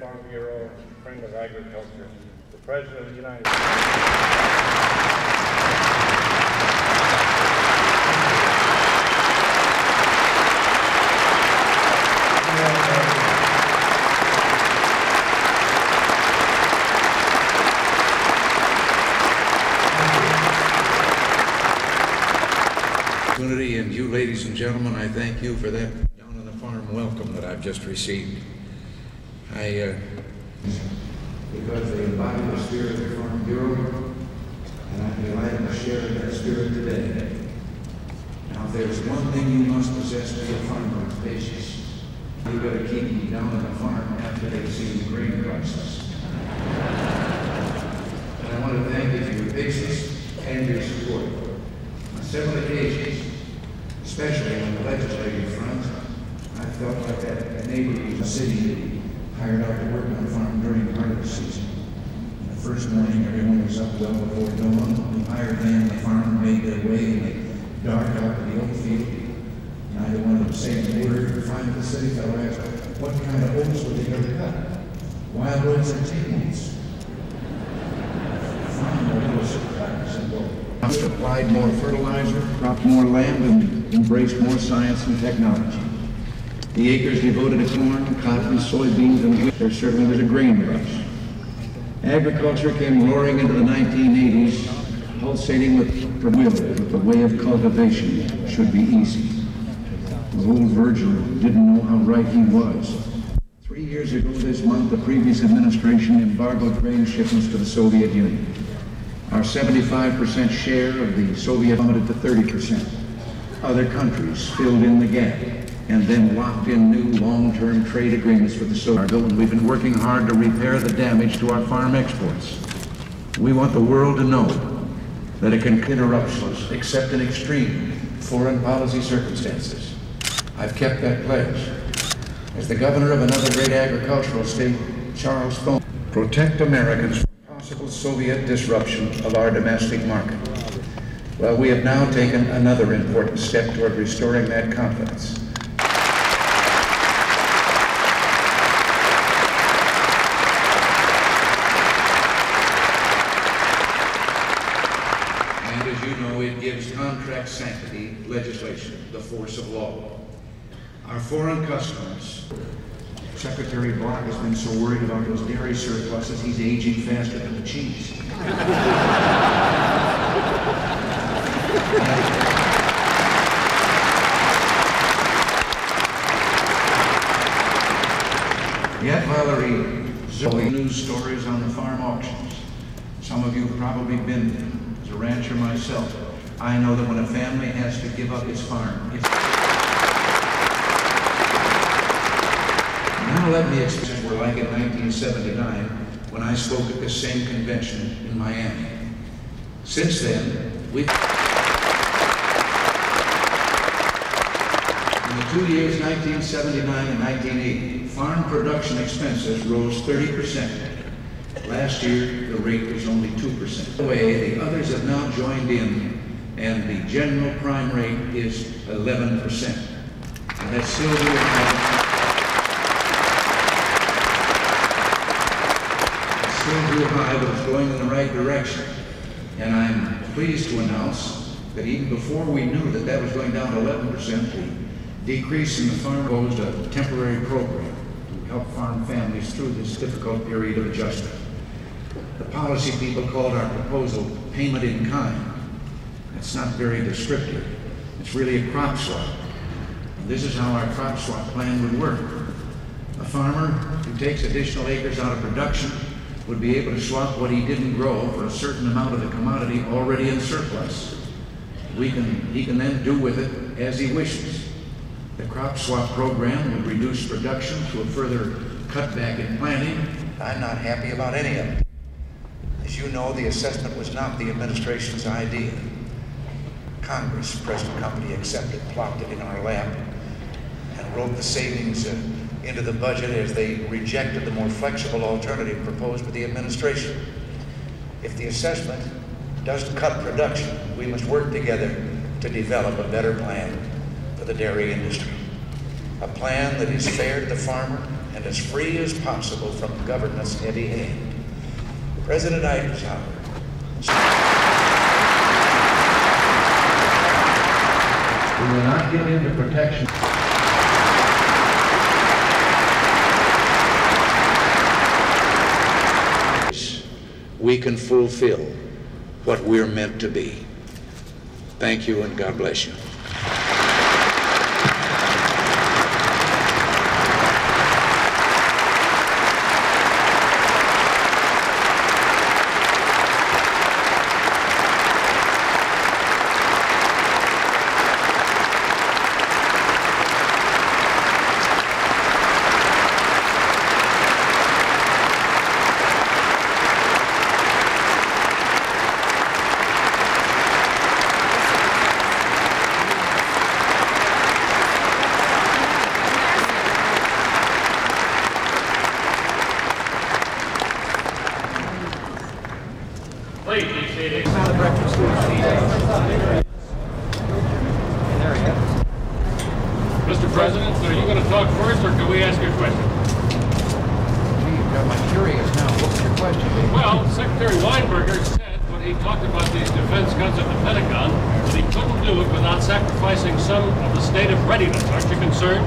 Farm Bureau, friend of agriculture, the President of the United States. And you, ladies and gentlemen, I thank you for that down on the farm welcome that I've just received. Because they embody the spirit of the Farm Bureau, and I'm delighted to share that spirit today. Now, if there's one thing you must possess to be a farmer, it's patience. You've got to keep them down on the farm after they've seen the grain prices. And I want to thank you for your patience and your support. On several occasions, especially on the legislative front, I felt like that neighbor in the city hired out to work on the farm during the harvest season. And the first morning, everyone was up well before dawn. The hired man on the farm made their way in the dark out to the oat field. Neither one of them saying a word. Finally, the city fellow asked, what kind of oats were they going to cut? Wild oats or tame oats? The farmer was surprised and bold. Applied more fertilizer, cropped more land, and embraced more science and technology. The acres devoted to corn, cotton, soybeans, and wheat. There certainly was a grain rush. Agriculture came roaring into the 1980s, pulsating with the will that the way of cultivation should be easy. The old Virgil didn't know how right he was. 3 years ago this month, the previous administration embargoed grain shipments to the Soviet Union. Our 75% share of the Soviet plummeted to 30%. Other countries filled in the gap and then locked in new long-term trade agreements with the Soviet Union. And we've been working hard to repair the damage to our farm exports. We want the world to know that it can interruptions except in extreme foreign policy circumstances. I've kept that pledge. As the governor of another great agricultural state, Charles Stone, protect Americans from possible Soviet disruption of our domestic market. Well, we have now taken another important step toward restoring that confidence. And as you know, it gives contract sanctity legislation the force of law. Our foreign customers. Secretary Block has been so worried about those dairy surpluses, he's aging faster than the cheese. Yet while there are news stories on the farm auctions, some of you have probably been there. As a rancher myself, I know that when a family has to give up its farm, Now let me explain what we're like in 1979 when I spoke at this same convention in Miami. Since then, we've... In the 2 years, 1979 and 1980, farm production expenses rose 30%. Last year, the rate was only 2%. The others have now joined in, and the general prime rate is 11%. And that's still really high. Still too high, but it's going in the right direction. And I'm pleased to announce that even before we knew that that was going down to 11%, the decrease in the farm posed a temporary program to help farm families through this difficult period of adjustment. The policy people called our proposal payment in kind. It's not very descriptive. It's really a crop swap. And this is how our crop swap plan would work. A farmer who takes additional acres out of production would be able to swap what he didn't grow for a certain amount of the commodity already in surplus. He can then do with it as he wishes. The crop swap program would reduce production to a further cutback in planting. I'm not happy about any of it. As you know, the assessment was not the administration's idea. Congress, present company accepted, plopped it in our lap, and wrote the savings into the budget as they rejected the more flexible alternative proposed by the administration. If the assessment doesn't cut production, we must work together to develop a better plan for the dairy industry. A plan that is fair to the farmer and as free as possible from government's heavy hand. President Eisenhower we will not give in to protection. We can fulfill what we're meant to be. Thank you, and God bless you. Mr. President, are you going to talk first, or can we ask you a question? Gee, I'm curious now. What's your question? Well, Secretary Weinberger said when he talked about the defense guns at the Pentagon that he couldn't do it without sacrificing some of the state of readiness. Aren't you concerned?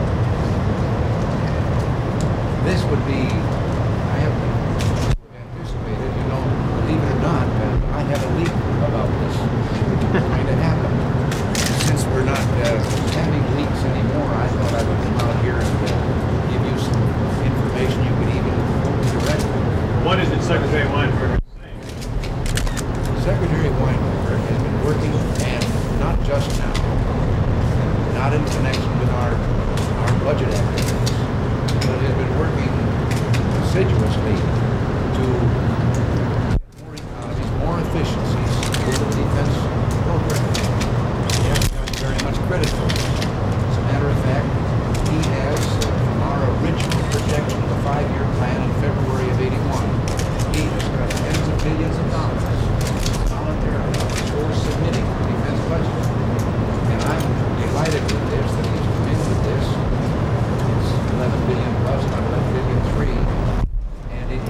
This would be, I have anticipated, you know, believe it or not, I had a leak about this going to happen. Since we're not having leaks anymore, I thought I would come out here and give you some information you could even quote directly. What is it Secretary Weinberger saying? Secretary Weinberger has been working, and not just now, not in connection with our budget activities, but has been working assiduously to get more economies, more efficiencies in the defense program. He hasn't gotten very much credit for it. As a matter of fact, he has, from our original projection of the 5-year plan in February of '81, he has got tens of billions of dollars voluntarily for submitting the defense budget. And I'm delighted with this, that he's committed with this. It's 11 billion plus, not 11 billion 3. And it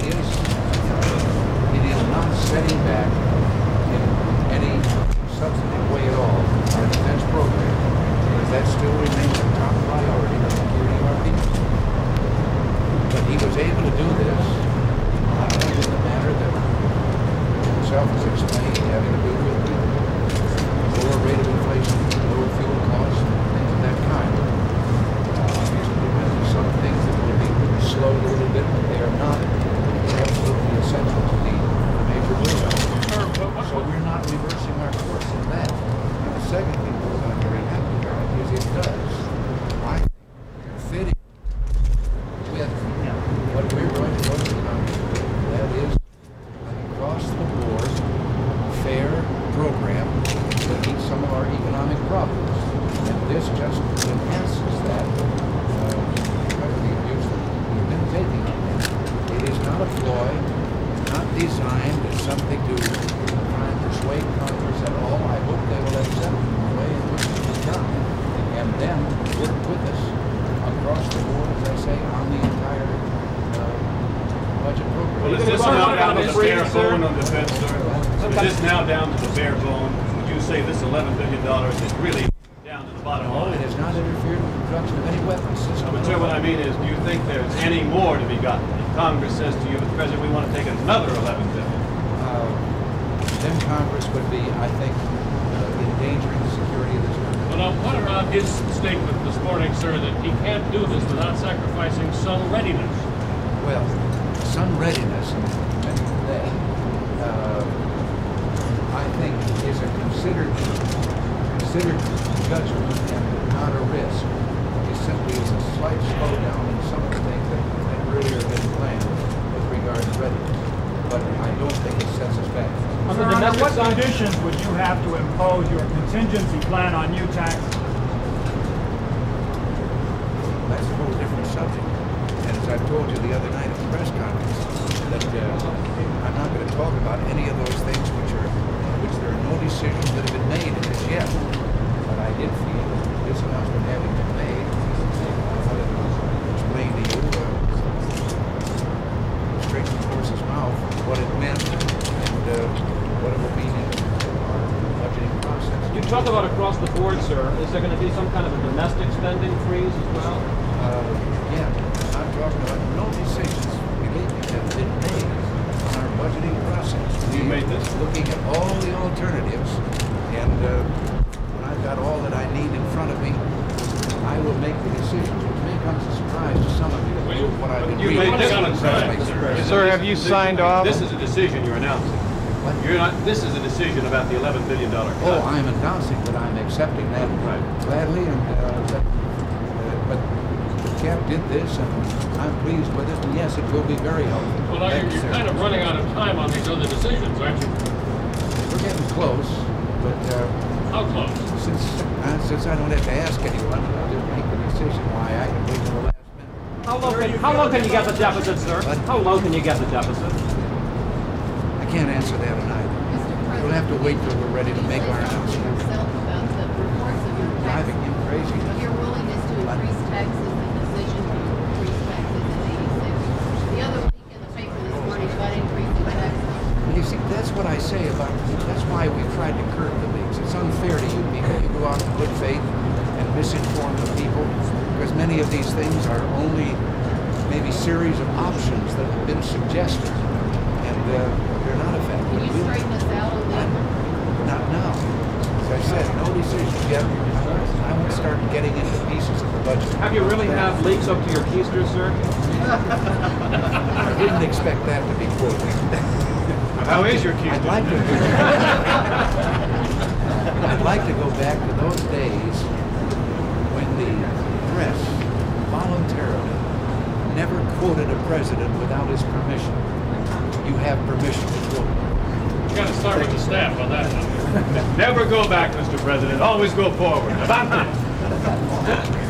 is not setting back in any substantive way at all our defense program, because that still remains a top priority for security of our people. But he was able to do this, not only in the manner that himself has explained, having to do with the lower rate of inflation, lower fuel costs, things of that kind. Obviously, there may be some things that will be slowed a little bit, but they are not absolutely essential to the major build-up. So we're not reversing our course in that. And the second thing that I'm very happy about is it does, I think, fit in with what we're going to look at. That is an across-the-board, fair program that meets some of our economic problems. And this just enhances that, because of the abuse that we've been taking on that. It is not a ploy, not designed as something to try and persuade Congress at all. I hope they will accept the way in which it is done, and then work with us across the board, as I say, on the entire budget program. Well, is this now down to the bare bone on defense, sir? Is this now down to the bare bone? Would you say this $11 billion is really down to the bottom line? It has not interfered with the production of any weapons system. But sir, what I mean is, do you think there's any more to be gotten? If Congress says to you, Mr. President, we want to take another $11 billion. Then Congress would be, I think, endangering the security of this country. Well, now, what about his statement this morning, sir, that he can't do this without sacrificing some readiness? Well, some readiness, that I think is a considered judgment and not a risk. It simply is a slight slowdown in some of the things that really are being planned with regard to readiness. But I don't think it sets us back. Under what conditions would you have to impose your contingency plan on new taxes? That's a whole different subject. And as I told you the other night at the press conference, that I'm not going to talk about any of those things which there are no decisions that have been made as yet. But I did feel that this announcement having been made, I want to explain to you what it meant and what it will mean in our budgeting process. You talk about across the board, sir. Is there going to be some kind of a domestic spending freeze as well? Yeah, I'm talking about no decisions really have been made on our budgeting process. You made this? Looking at all the alternatives, and when I've got all that I need in front of me, I will make the decisions, which may come as a surprise to some of you. What I've been You reading. made this on one, time. Sir, have you signed off? This is a decision you're announcing. What? You're not. This is a decision about the $11 billion cut. Oh, I'm announcing that I'm accepting that Right. gladly, and but the Cap did this, and I'm pleased with it. And yes, it will be very helpful. Well, now Thank you, you're sir. kind of running out of time on these other decisions, aren't you? We're getting close, but How close? since I don't have to ask anyone, I'll just make the decision why I can wait till the last minute. How low can you get the deficit, sir? What? How low can you get the deficit? I can't answer that tonight. We'll have to wait till we're ready to make our announcement. Yourself about the reports of your Driving you crazy. your willingness to increase taxes, the decision to increase taxes in '86. The other week in the paper this morning about increasing taxes. Well, you see, that's what I say about, that's why we've tried to curb the leaks. It's unfair to you people. You go out in good faith and misinform the people, because many of these things are only maybe series of options that have been suggested, and they're not effective. Can you straighten us out on that? Not now. As I said, no decisions yet. I won't start getting into pieces of the budget. Have you really have leaks up to your keisters, sir? I didn't expect that to be quoted. How is your key? I'd like to. I'd like to go back to those days when the press voluntarily never quoted a president without his permission. You have permission to quote. You got to start with the staff on that one. Never go back, Mr. President. Always go forward.